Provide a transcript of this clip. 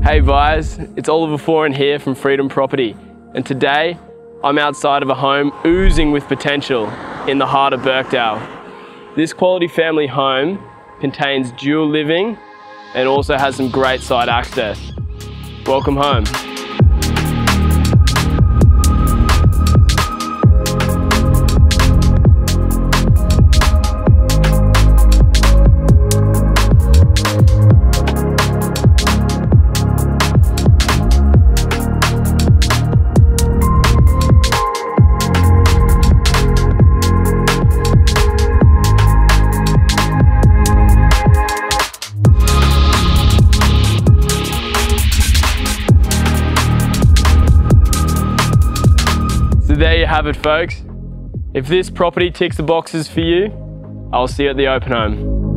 Hey buyers, it's Oliver.foran here from Freedom Property, and today I'm outside of a home oozing with potential in the heart of Birkdale. This quality family home contains dual living and also has some great side access. Welcome home. So there you have it, folks. If this property ticks the boxes for you, I'll see you at the open home.